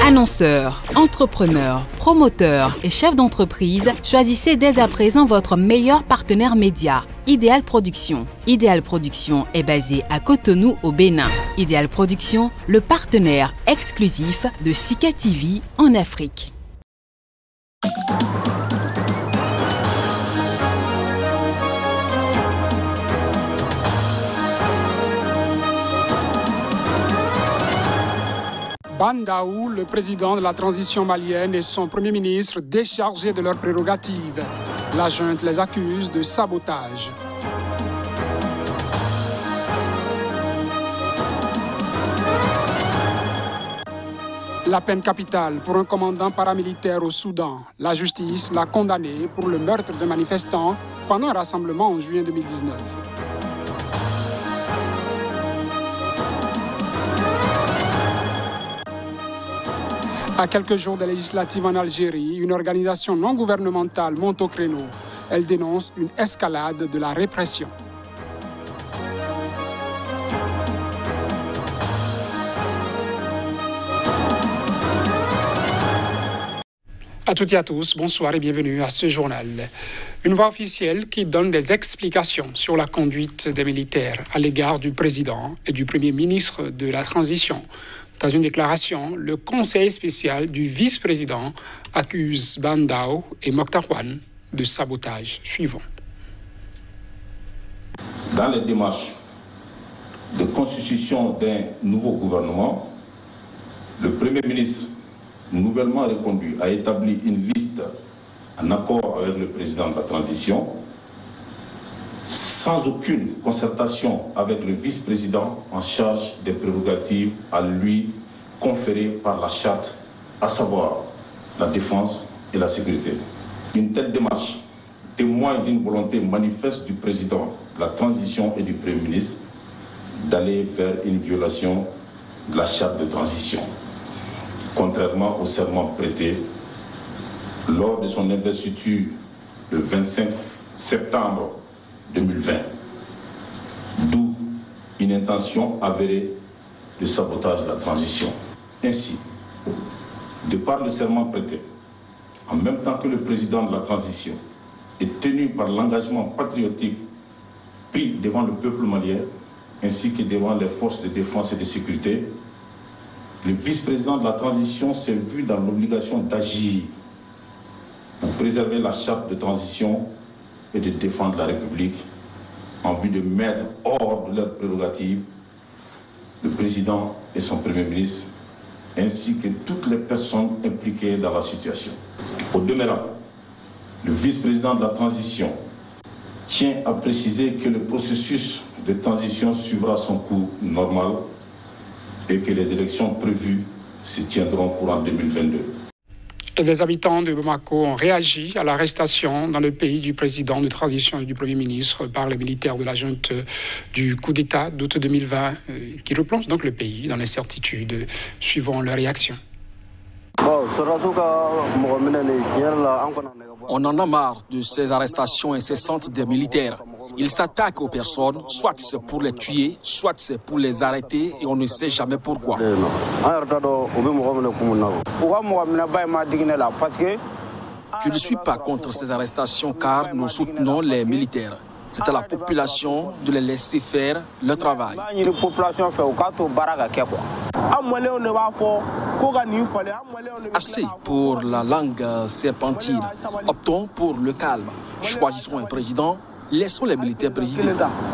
Annonceurs, entrepreneurs, promoteurs et chefs d'entreprise, choisissez dès à présent votre meilleur partenaire média, Ideal Production. Ideal Production est basé à Cotonou au Bénin. Ideal Production, le partenaire exclusif de Sika TV en Afrique. Ban Daou, le président de la transition malienne, et son premier ministre déchargés de leurs prérogatives. La junte les accuse de sabotage. La peine capitale pour un commandant paramilitaire au Soudan. La justice l'a condamné pour le meurtre de manifestants pendant un rassemblement en juin 2019. À quelques jours des législatives en Algérie, une organisation non gouvernementale monte au créneau. Elle dénonce une escalade de la répression. À toutes et à tous, bonsoir et bienvenue à ce journal. Une voix officielle qui donne des explications sur la conduite des militaires à l'égard du président et du premier ministre de la transition. Dans une déclaration, le conseil spécial du vice-président accuse Ban Daou et Mokhtar Ouane de sabotage. Suivons. Dans les démarches de constitution d'un nouveau gouvernement, le Premier ministre, nouvellement reconduit, a établi une liste en accord avec le président de la transition, sans aucune concertation avec le vice-président en charge des prérogatives à lui conférées par la charte, à savoir la défense et la sécurité. Une telle démarche témoigne d'une volonté manifeste du président de la transition et du Premier ministre d'aller vers une violation de la charte de transition, contrairement au serment prêté lors de son investiture le 25 septembre 2020, d'où une intention avérée de sabotage de la transition. Ainsi, de par le serment prêté, en même temps que le président de la transition est tenu par l'engagement patriotique pris devant le peuple malien, ainsi que devant les forces de défense et de sécurité, le vice-président de la transition s'est vu dans l'obligation d'agir pour préserver la charte de transition et de défendre la République en vue de mettre hors de leurs prérogatives le président et son premier ministre, ainsi que toutes les personnes impliquées dans la situation. Au demeurant, le vice-président de la transition tient à préciser que le processus de transition suivra son cours normal et que les élections prévues se tiendront courant 2022. Les habitants de Bamako ont réagi à l'arrestation dans le pays du président de transition et du Premier ministre par les militaires de la junte du coup d'État d'août 2020 qui replonge donc le pays dans l'incertitude. Suivant leur réaction. On en a marre de ces arrestations incessantes des militaires. Ils s'attaquent aux personnes, soit c'est pour les tuer, soit c'est pour les arrêter et on ne sait jamais pourquoi. Je ne suis pas contre ces arrestations car nous soutenons les militaires. C'est à la population de les laisser faire leur travail. Assez pour la langue serpentine. Optons pour le calme. Choisissons un président. Laissons les militaires présider.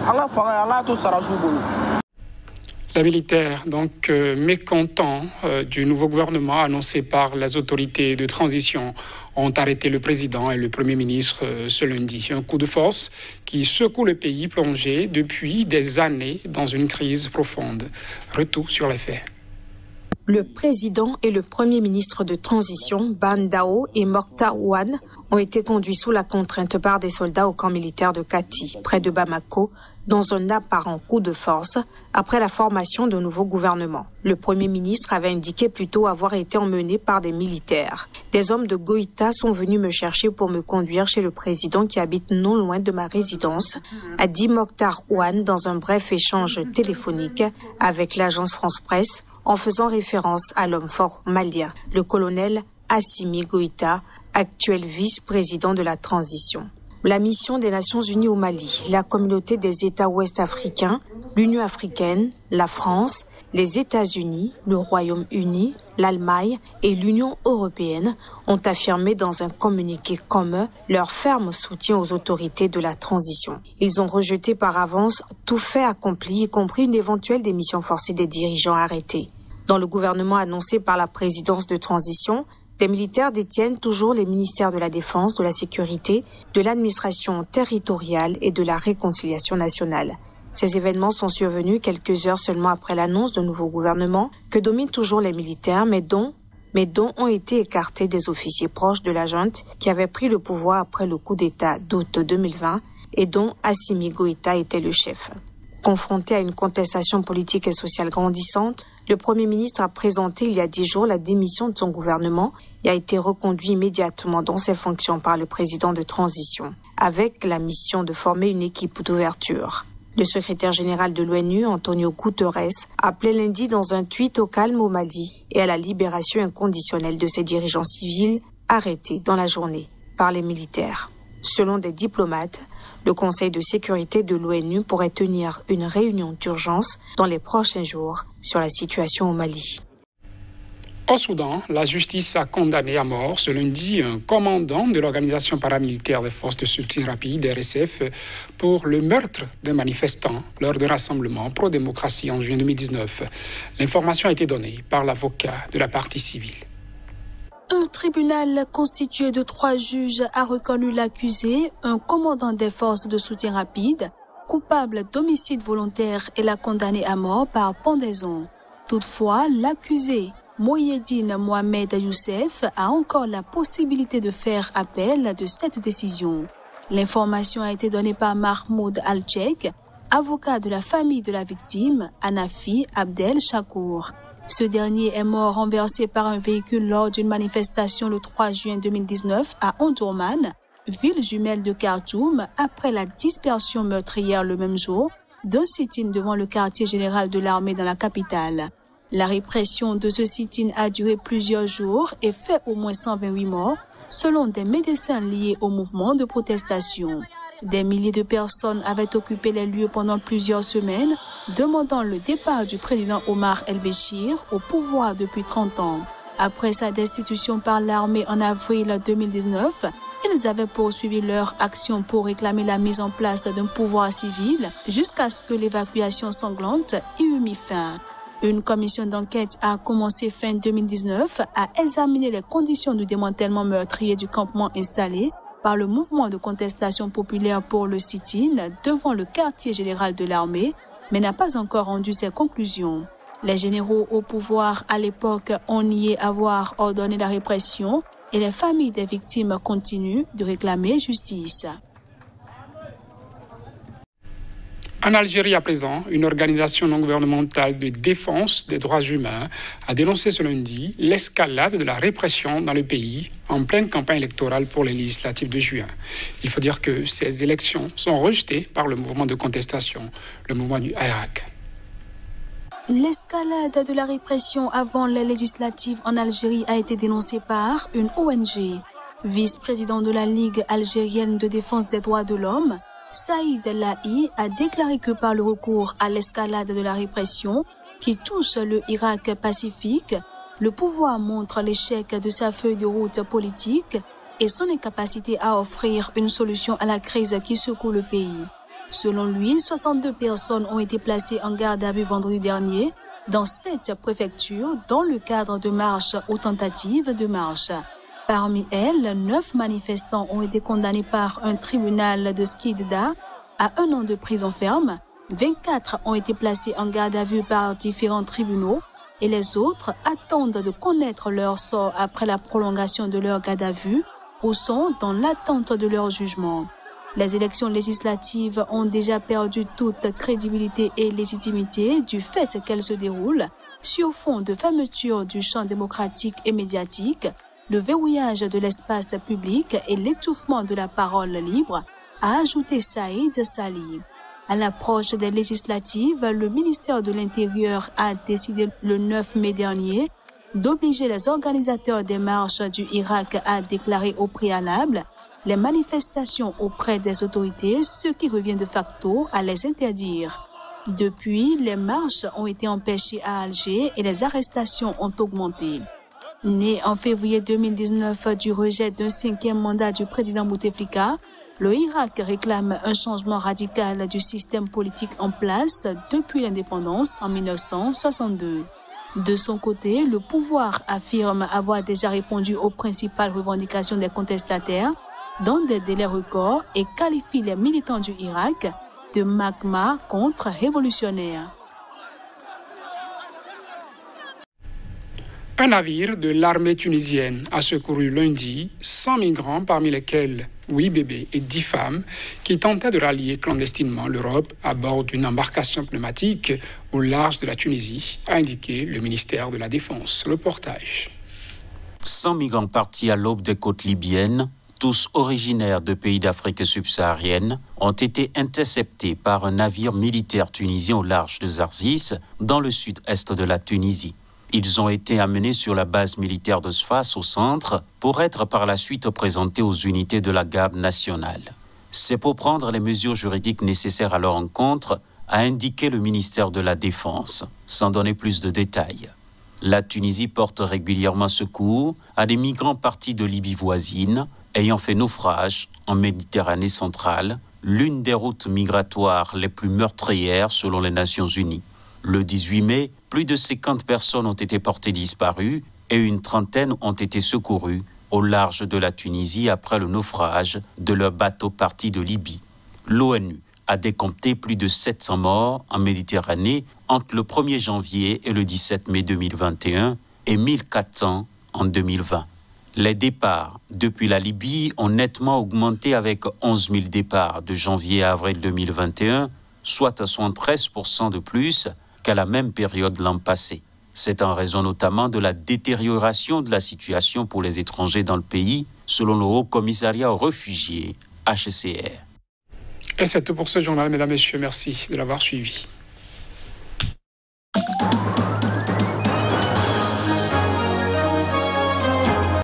Les militaires, donc mécontents du nouveau gouvernement annoncé par les autorités de transition, ont arrêté le président et le Premier ministre ce lundi. Un coup de force qui secoue le pays plongé depuis des années dans une crise profonde. Retour sur les faits. Le président et le premier ministre de transition, Ban Daou et Mokhtar Ouane, ont été conduits sous la contrainte par des soldats au camp militaire de Kati, près de Bamako, dans un apparent coup de force, après la formation d'un nouveau gouvernement. Le premier ministre avait indiqué plutôt avoir été emmené par des militaires. Des hommes de Goïta sont venus me chercher pour me conduire chez le président qui habite non loin de ma résidence, a dit Mokhtar Ouane dans un bref échange téléphonique avec l'agence France Presse, en faisant référence à l'homme fort malien, le colonel Assimi Goïta, actuel vice-président de la transition. La mission des Nations Unies au Mali, la communauté des États ouest-africains, l'Union africaine, la France, les États-Unis, le Royaume-Uni, l'Allemagne et l'Union européenne ont affirmé dans un communiqué commun leur ferme soutien aux autorités de la transition. Ils ont rejeté par avance tout fait accompli, y compris une éventuelle démission forcée des dirigeants arrêtés. Dans le gouvernement annoncé par la présidence de transition, des militaires détiennent toujours les ministères de la Défense, de la Sécurité, de l'administration territoriale et de la réconciliation nationale. Ces événements sont survenus quelques heures seulement après l'annonce d'un nouveau gouvernement que dominent toujours les militaires, mais dont ont été écartés des officiers proches de la junte qui avaient pris le pouvoir après le coup d'État d'août 2020 et dont Assimi Goïta était le chef. Confronté à une contestation politique et sociale grandissante, le Premier ministre a présenté il y a 10 jours la démission de son gouvernement et a été reconduit immédiatement dans ses fonctions par le président de transition, avec la mission de former une équipe d'ouverture. Le secrétaire général de l'ONU, Antonio Guterres, appelait lundi dans un tweet au calme au Mali et à la libération inconditionnelle de ses dirigeants civils arrêtés dans la journée par les militaires. Selon des diplomates, le Conseil de sécurité de l'ONU pourrait tenir une réunion d'urgence dans les prochains jours sur la situation au Mali. Au Soudan, la justice a condamné à mort ce lundi un commandant de l'organisation paramilitaire des forces de soutien rapide, RSF, pour le meurtre d'un manifestant lors d'un rassemblement pro-démocratie en juin 2019. L'information a été donnée par l'avocat de la partie civile. Un tribunal constitué de 3 juges a reconnu l'accusé, un commandant des forces de soutien rapide, coupable d'homicide volontaire et l'a condamné à mort par pendaison. Toutefois, l'accusé, Mohyedine Mohamed Youssef, a encore la possibilité de faire appel de cette décision. L'information a été donnée par Mahmoud Al-Tchek, avocat de la famille de la victime, Hanafi Abdel Chakour. Ce dernier est mort renversé par un véhicule lors d'une manifestation le 3 juin 2019 à Omdurman, ville jumelle de Khartoum, après la dispersion meurtrière le même jour d'un sit-in devant le quartier général de l'armée dans la capitale. La répression de ce sit-in a duré plusieurs jours et fait au moins 128 morts, selon des médecins liés au mouvement de protestation. Des milliers de personnes avaient occupé les lieux pendant plusieurs semaines, demandant le départ du président Omar el-Béchir au pouvoir depuis 30 ans. Après sa destitution par l'armée en avril 2019, ils avaient poursuivi leur action pour réclamer la mise en place d'un pouvoir civil jusqu'à ce que l'évacuation sanglante y eût mis fin. Une commission d'enquête a commencé fin 2019 à examiner les conditions du démantèlement meurtrier du campement installé par le mouvement de contestation populaire pour le sit-in devant le quartier général de l'armée, mais n'a pas encore rendu ses conclusions. Les généraux au pouvoir à l'époque ont nié avoir ordonné la répression et les familles des victimes continuent de réclamer justice. En Algérie à présent, une organisation non gouvernementale de défense des droits humains a dénoncé ce lundi l'escalade de la répression dans le pays en pleine campagne électorale pour les législatives de juin. Il faut dire que ces élections sont rejetées par le mouvement de contestation, le mouvement du Hirak. L'escalade de la répression avant les législatives en Algérie a été dénoncée par une ONG. Vice-président de la Ligue algérienne de défense des droits de l'homme, Saïd Lahi a déclaré que par le recours à l'escalade de la répression qui touche le Irak pacifique, le pouvoir montre l'échec de sa feuille de route politique et son incapacité à offrir une solution à la crise qui secoue le pays. Selon lui, 62 personnes ont été placées en garde à vue vendredi dernier dans 7 préfectures dans le cadre de marches ou tentatives de marche. Parmi elles, 9 manifestants ont été condamnés par un tribunal de Skikda à 1 an de prison ferme, 24 ont été placés en garde à vue par différents tribunaux et les autres attendent de connaître leur sort après la prolongation de leur garde à vue ou sont dans l'attente de leur jugement. Les élections législatives ont déjà perdu toute crédibilité et légitimité du fait qu'elles se déroulent sur fond de fermeture du champ démocratique et médiatique, le verrouillage de l'espace public et l'étouffement de la parole libre, a ajouté Saïd Salih. À l'approche des législatives, le ministère de l'Intérieur a décidé le 9 mai dernier d'obliger les organisateurs des marches du Irak à déclarer au préalable les manifestations auprès des autorités, ce qui revient de facto à les interdire. Depuis, les marches ont été empêchées à Alger et les arrestations ont augmenté. Né en février 2019 du rejet d'un 5e mandat du président Bouteflika, le Irak réclame un changement radical du système politique en place depuis l'indépendance en 1962. De son côté, le pouvoir affirme avoir déjà répondu aux principales revendications des contestataires dans des délais records et qualifie les militants du Irak de magma contre-révolutionnaire. Un navire de l'armée tunisienne a secouru lundi 100 migrants, parmi lesquels 8 bébés et 10 femmes, qui tentaient de rallier clandestinement l'Europe à bord d'une embarcation pneumatique au large de la Tunisie, a indiqué le ministère de la Défense. Reportage. 100 migrants partis à l'aube des côtes libyennes, tous originaires de pays d'Afrique subsaharienne, ont été interceptés par un navire militaire tunisien au large de Zarzis, dans le sud-est de la Tunisie. Ils ont été amenés sur la base militaire de Sfax au centre pour être par la suite présentés aux unités de la garde nationale. C'est pour prendre les mesures juridiques nécessaires à leur encontre, a indiqué le ministère de la Défense, sans donner plus de détails. La Tunisie porte régulièrement secours à des migrants partis de Libye voisine, ayant fait naufrage en Méditerranée centrale, l'une des routes migratoires les plus meurtrières selon les Nations Unies. Le 18 mai, plus de 50 personnes ont été portées disparues et une trentaine ont été secourues au large de la Tunisie après le naufrage de leur bateau parti de Libye. L'ONU a décompté plus de 700 morts en Méditerranée entre le 1er janvier et le 17 mai 2021 et 1400 en 2020. Les départs depuis la Libye ont nettement augmenté avec 11 000 départs de janvier à avril 2021, soit 73% de plus qu'à la même période l'an passé. C'est en raison notamment de la détérioration de la situation pour les étrangers dans le pays, selon le Haut Commissariat aux réfugiés, HCR. Et c'est tout pour ce journal, mesdames et messieurs. Merci de l'avoir suivi.